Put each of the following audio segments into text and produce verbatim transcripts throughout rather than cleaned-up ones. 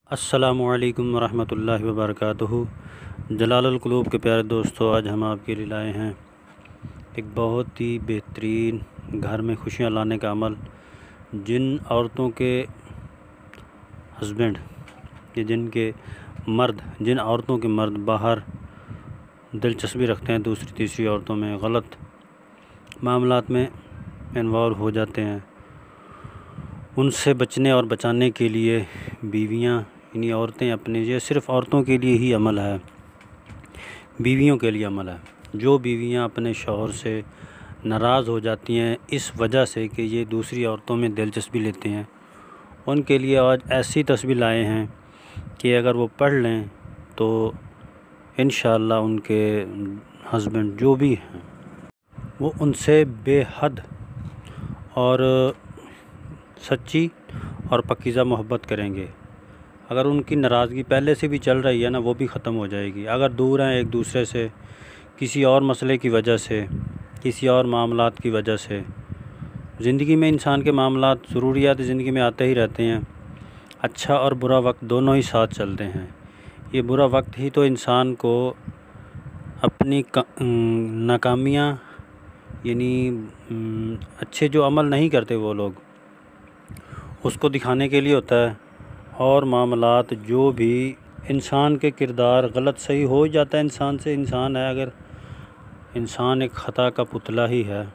السلام علیکم ورحمۃ اللہ وبرکاتہ۔ جلال القلوب کے پیارے دوستو، آج ہم آپ کے لیے لائے ہیں ایک بہت ہی بہترین گھر میں خوشیاں لانے کا عمل۔ جن عورتوں کے ہسبینڈ یا جن کے مرد جن عورتوں کے مرد باہر دلچسپی رکھتے ہیں دوسری تیسری عورتوں میں، غلط معاملات میں انوالو ہو جاتے ہیں، ان سے بچنے اور بچانے کے لیے بیویاں یعنی عورتیں اپنے، یہ صرف عورتوں کے لیے ہی عمل ہے، بیویوں کے لیے عمل ہے۔ جو بیویاں اپنے شوہر سے ناراض ہو جاتی ہیں اس وجہ سے کہ یہ دوسری عورتوں میں دلچسپی لیتے ہیں، ان کے لیے آج ایسی تصویر لائے ہیں کہ اگر وہ پڑھ لیں تو انشاءاللہ ان کے ہسبینڈ جو بھی ہیں وہ ان سے بے حد اور سچی اور پاکیزہ محبت کریں گے۔ اگر ان کی ناراضگی پہلے سے بھی چل رہی ہے نا، وہ بھی ختم ہو جائے گی۔ اگر دور ہیں ایک دوسرے سے کسی اور مسئلے کی وجہ سے، کسی اور معاملات کی وجہ سے، زندگی میں انسان کے معاملات، ضروریات زندگی میں آتے ہی رہتے ہیں، اچھا اور برا وقت دونوں ہی ساتھ چلتے ہیں۔ یہ برا وقت ہی تو انسان کو اپنی ناکامیاں یعنی اچھے جو عمل نہیں کرتے وہ لوگ، اس کو دکھانے کے لیے ہوتا ہے، اور معاملات جو بھی انسان کے کردار غلط صحیح ہو جاتا ہے انسان سے، انسان ہے، اگر انسان ایک خطا کا پتلا ہی ہے۔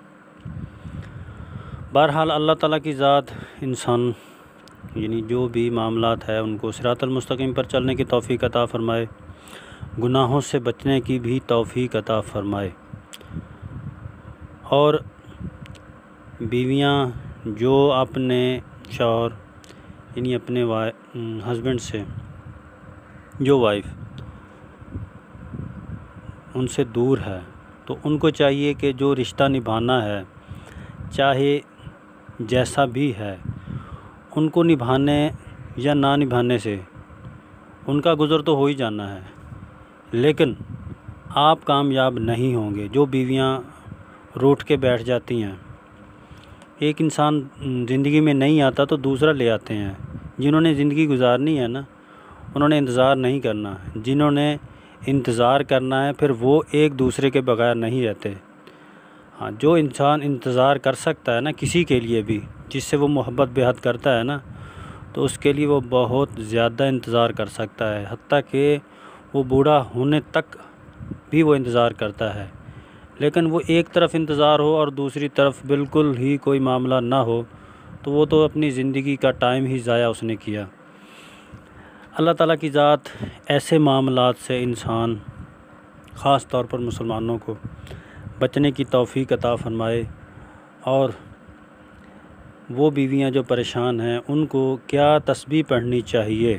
بہرحال اللہ تعالیٰ کی ذات انسان یعنی جو بھی معاملات ہے ان کو صراط المستقیم پر چلنے کی توفیق عطا فرمائے، گناہوں سے بچنے کی بھی توفیق عطا فرمائے، اور بیویاں جو اپنے شوہر یعنی اپنے ہسبینڈ سے، جو وائف ان سے دور ہے، تو ان کو چاہیے کہ جو رشتہ نبھانا ہے چاہے جیسا بھی ہے، ان کو نبھانے یا نہ نبھانے سے ان کا گزر تو ہو ہی جانا ہے، لیکن آپ کامیاب نہیں ہوں گے۔ جو بیویاں روٹھ کے بیٹھ جاتی ہیں، ایک انسان زندگی میں نہیں آتا تو دوسرا لے آتے ہیں۔ جنہوں نے زندگی گزارنی ہے نا، انہوں نے انتظار نہیں کرنا، جنہوں نے انتظار کرنا ہے پھر وہ ایک دوسرے کے بغیر نہیں رہتے۔ ہاں، جو انسان انتظار کر سکتا ہے نا کسی کے لیے بھی، جس سے وہ محبت بے حد کرتا ہے نا، تو اس کے لیے وہ بہت زیادہ انتظار کر سکتا ہے، حتیٰ کہ وہ بوڑھا ہونے تک بھی وہ انتظار کرتا ہے۔ لیکن وہ ایک طرف انتظار ہو اور دوسری طرف بالکل ہی کوئی معاملہ نہ ہو تو وہ تو اپنی زندگی کا ٹائم ہی ضائع اس نے کیا۔ اللہ تعالیٰ کی ذات ایسے معاملات سے انسان، خاص طور پر مسلمانوں کو بچنے کی توفیق عطا فرمائے، اور وہ بیویاں جو پریشان ہیں ان کو کیا تسبیح پڑھنی چاہیے۔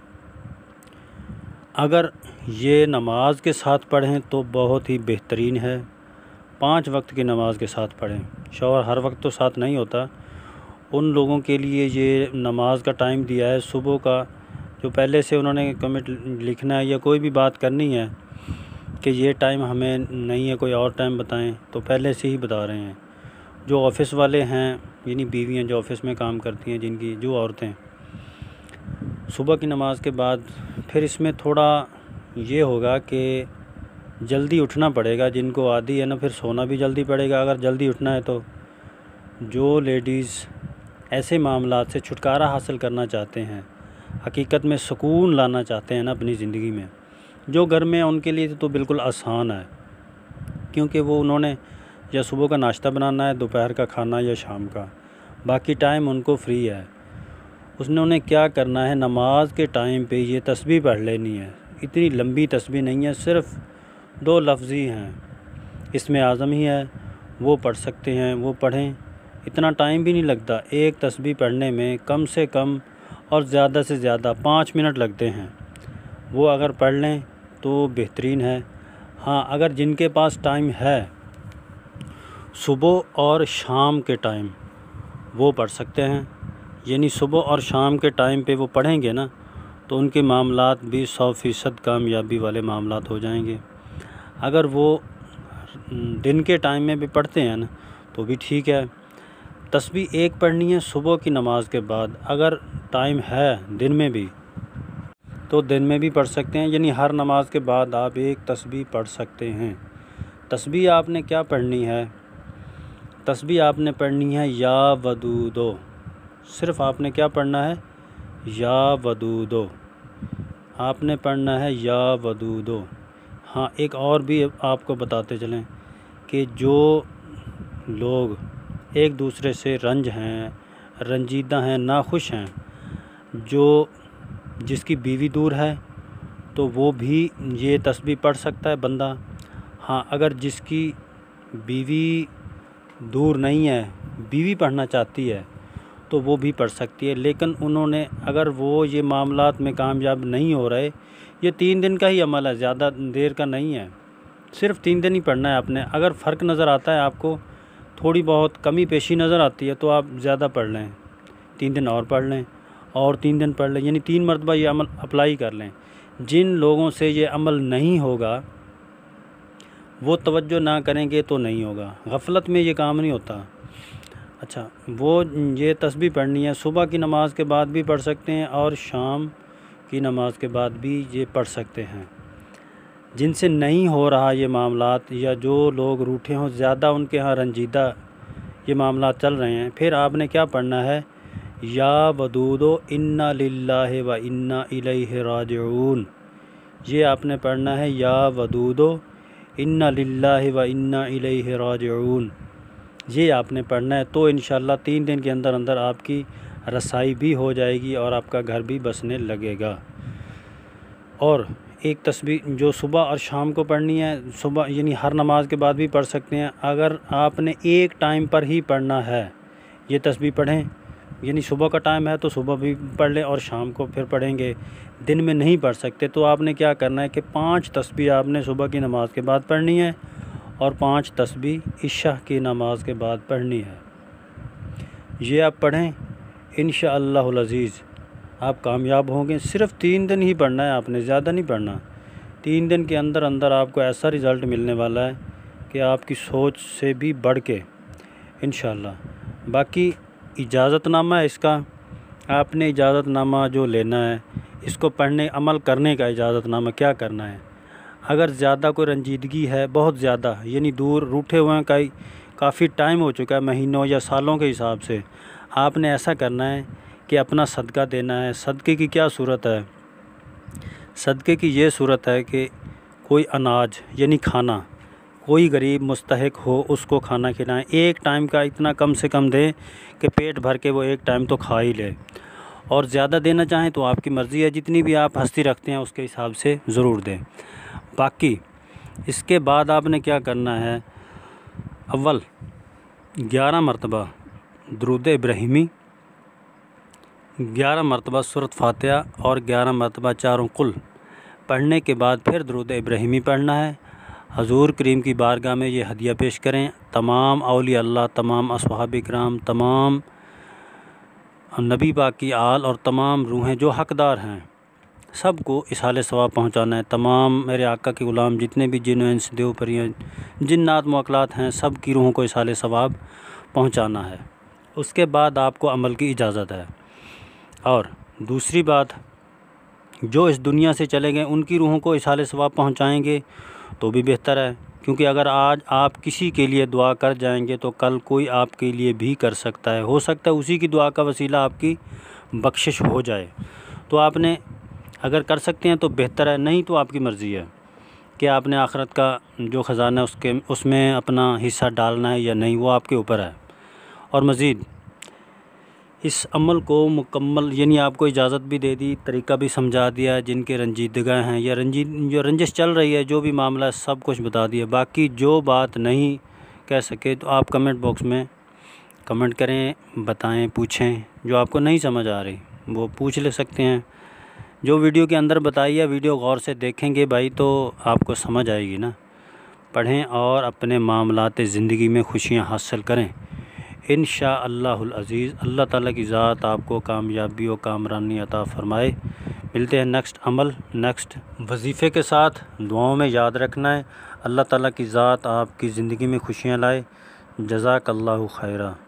اگر یہ نماز کے ساتھ پڑھیں تو بہت ہی بہترین ہے، پانچ وقت کی نماز کے ساتھ پڑھیں۔ شوہر ہر وقت تو ساتھ نہیں ہوتا، ان لوگوں کے لیے یہ نماز کا ٹائم دیا ہے صبح کا، جو پہلے سے انہوں نے کمنٹ لکھنا ہے یا کوئی بھی بات کرنی ہے کہ یہ ٹائم ہمیں نہیں ہے، کوئی اور ٹائم بتائیں، تو پہلے سے ہی بتا رہے ہیں۔ جو آفس والے ہیں یعنی بیویاں جو آفس میں کام کرتی ہیں، جن کی جو عورتیں صبح کی نماز کے بعد، پھر اس میں تھوڑا یہ ہوگا کہ جلدی اٹھنا پڑے گا، جن کو عادی ہے نا پھر سونا بھی جلدی پڑے گا اگر جلدی اٹھنا ہے تو۔ جو لیڈیز ایسے معاملات سے چھٹکارا حاصل کرنا چاہتے ہیں، حقیقت میں سکون لانا چاہتے ہیں نا اپنی زندگی میں، جو گھر میں ان کے لیے تو بالکل آسان ہے، کیونکہ وہ انہوں نے یا صبح کا ناشتہ بنانا ہے، دوپہر کا کھانا یا شام کا، باقی ٹائم ان کو فری ہے۔ انہوں نے کیا کرنا ہے، نماز کے ٹائم پہ یہ تسبیح پڑھ لینی ہے۔ اتنی لمبی تسبیح نہیں ہے، صرف دو لفظ ہی ہیں، اسم اعظم ہی ہے، وہ پڑھ سکتے ہیں، وہ پڑھیں۔ اتنا ٹائم بھی نہیں لگتا، ایک تسبیح پڑھنے میں کم سے کم اور زیادہ سے زیادہ پانچ منٹ لگتے ہیں، وہ اگر پڑھ لیں تو بہترین ہے۔ ہاں، اگر جن کے پاس ٹائم ہے صبح اور شام کے ٹائم وہ پڑھ سکتے ہیں، یعنی صبح اور شام کے ٹائم پہ وہ پڑھیں گے نا تو ان کے معاملات بھی سو فیصد کامیابی والے معاملات ہو جائیں گے۔ اگر وہ دن کے ٹائم میں بھی پڑھتے ہیں نا تو بھی ٹھیک ہے۔ تسبیح ایک پڑھنی ہے صبح کی نماز کے بعد، اگر ٹائم ہے دن میں بھی تو دن میں بھی پڑھ سکتے ہیں، یعنی ہر نماز کے بعد آپ ایک تسبیح پڑھ سکتے ہیں۔ تسبیح آپ نے کیا پڑھنی ہے؟ تسبیح آپ نے پڑھنی ہے یا ودودو، صرف آپ نے کیا پڑھنا ہے؟ یا ودودو، آپ نے پڑھنا ہے یا ودودو۔ ہاں ایک اور بھی آپ کو بتاتے چلیں کہ جو لوگ ایک دوسرے سے رنج ہیں، رنجیدہ ہیں، ناخوش ہیں، جو جس کی بیوی دور ہے تو وہ بھی یہ تسبیح پڑھ سکتا ہے بندہ۔ ہاں اگر جس کی بیوی دور نہیں ہے، بیوی پڑھنا چاہتی ہے تو وہ بھی پڑھ سکتی ہے، لیکن انہوں نے اگر وہ یہ معاملات میں کامیاب نہیں ہو رہے، یہ تین دن کا ہی عمل ہے، زیادہ دیر کا نہیں ہے، صرف تین دن ہی پڑھنا ہے آپ نے۔ اگر فرق نظر آتا ہے آپ کو، تھوڑی بہت کمی پیشی نظر آتی ہے تو آپ زیادہ پڑھ لیں، تین دن اور پڑھ لیں اور تین دن پڑھ لیں، یعنی تین مرتبہ یہ عمل اپلائی کر لیں۔ جن لوگوں سے یہ عمل نہیں ہوگا وہ توجہ نہ کریں گے تو نہیں ہوگا، غفلت میں یہ کام نہیں ہوتا۔ اچھا وہ یہ تسبیح پڑھنی ہے، صبح کی نماز کے بعد بھی پڑھ سکتے ہیں اور شام کی نماز کے بعد بھی یہ پڑھ سکتے ہیں۔ جن سے نہیں ہو رہا یہ معاملات، یا جو لوگ روٹھے ہوں، زیادہ ان کے ہاں رنجیدہ یہ معاملات چل رہے ہیں، پھر آپ نے کیا پڑھنا ہے؟ یا ودودو انا للہ و انا الیہ راجعون، یہ آپ نے پڑھنا ہے یا ودودو انا للہ و انا الیہ راجعون، یہ آپ نے پڑھنا ہے۔ تو انشاءاللہ تین دن کے اندر اندر آپ کی رسائی بھی ہو جائے گی اور آپ کا گھر بھی بسنے لگے گا۔ اور ایک تسبیح جو صبح اور شام کو پڑھنی ہے، صبح یعنی ہر نماز کے بعد بھی پڑھ سکتے ہیں۔ اگر آپ نے ایک ٹائم پر ہی پڑھنا ہے یہ تسبیح پڑھیں، یعنی صبح کا ٹائم ہے تو صبح بھی پڑھ لیں اور شام کو پھر پڑھیں گے، دن میں نہیں پڑھ سکتے تو آپ نے کیا کرنا ہے کہ پانچ تسبیح آپ نے صبح کی نماز کے بعد پڑھنی ہے اور پانچ تسبیح عشاء کی نماز کے بعد پڑھنی ہے۔ یہ آپ پڑھیں انشاءاللہ العزیز آپ کامیاب ہوں گے۔ صرف تین دن ہی پڑھنا ہے آپ نے، زیادہ نہیں پڑھنا۔ تین دن کے اندر اندر آپ کو ایسا رزلٹ ملنے والا ہے کہ آپ کی سوچ سے بھی بڑھ کے انشاءاللہ۔ باقی اجازت نامہ ہے اس کا، آپ نے اجازت نامہ جو لینا ہے اس کو پڑھنے عمل کرنے کا اجازت نامہ کیا کرنا ہے۔ اگر زیادہ کوئی رنجیدگی ہے، بہت زیادہ یعنی دور روٹھے ہوئے ہیں، کئی کافی ٹائم ہو چکا ہے، مہینوں یا سالوں کے حساب سے، آپ نے ایسا کرنا ہے کہ اپنا صدقہ دینا ہے۔ صدقے کی کیا صورت ہے؟ صدقے کی یہ صورت ہے کہ کوئی اناج یعنی کھانا، کوئی غریب مستحق ہو اس کو کھانا کھلائیں، ایک ٹائم کا اتنا کم سے کم دیں کہ پیٹ بھر کے وہ ایک ٹائم تو کھا ہی لے، اور زیادہ دینا چاہیں تو آپ کی مرضی ہے، جتنی بھی آپ ہستی رکھتے ہیں اس کے حساب سے ضرور دیں۔ باقی اس کے بعد آپ نے کیا کرنا ہے؟ اول گیارہ مرتبہ درود ابراہیمی، گیارہ مرتبہ سورۃ فاتحہ اور گیارہ مرتبہ چاروں قل پڑھنے کے بعد پھر درود ابراہیمی پڑھنا ہے۔ حضور کریم کی بارگاہ میں یہ ہدیہ پیش کریں، تمام اولیاء اللہ، تمام اصحاب کرام، تمام نبی پاک کی آل اور تمام روحیں جو حقدار ہیں سب کو اصحال ثواب پہنچانا ہے۔ تمام میرے آقا کے غلام جتنے بھی جن و انس دیو پریاں جنات موکلات ہیں سب کی روحوں کو اصحال ثواب پہنچانا ہے۔ اس کے بعد آپ کو عمل کی اجازت ہے۔ اور دوسری بات، جو اس دنیا سے چلے گئے ان کی روحوں کو اصحال ثواب پہنچائیں گے تو بھی بہتر ہے، کیونکہ اگر آج آپ کسی کے لیے دعا کر جائیں گے تو کل کوئی آپ کے لیے بھی کر سکتا ہے، ہو سکتا ہے اسی کی دعا کا وسیلہ آپ کی بخشش ہو جائے۔ تو آپ نے اگر کر سکتے ہیں تو بہتر ہے، نہیں تو آپ کی مرضی ہے کہ آپ نے آخرت کا جو خزانہ ہے اس کے اس میں اپنا حصہ ڈالنا ہے یا نہیں، وہ آپ کے اوپر ہے۔ اور مزید اس عمل کو مکمل یعنی آپ کو اجازت بھی دے دی، طریقہ بھی سمجھا دیا، جن کے رنجیدگاہ ہیں یا رنجید جو رنجش چل رہی ہے، جو بھی معاملہ ہے سب کچھ بتا دیا۔ باقی جو بات نہیں کہہ سکے تو آپ کمنٹ باکس میں کمنٹ کریں، بتائیں، پوچھیں، جو آپ کو نہیں سمجھ آ رہی وہ پوچھ لے سکتے ہیں۔ جو ویڈیو کے اندر بتائی ہے ویڈیو غور سے دیکھیں گے بھائی تو آپ کو سمجھ آئے گی نا۔ پڑھیں اور اپنے معاملات زندگی میں خوشیاں حاصل کریں انشاءاللہ العزیز۔ اللہ تعالیٰ کی ذات آپ کو کامیابی و کامرانی عطا فرمائے۔ ملتے ہیں نیکسٹ عمل نیکسٹ وظیفے کے ساتھ، دعاؤں میں یاد رکھنا ہے۔ اللہ تعالیٰ کی ذات آپ کی زندگی میں خوشیاں لائے۔ جزاک اللہ خیرہ۔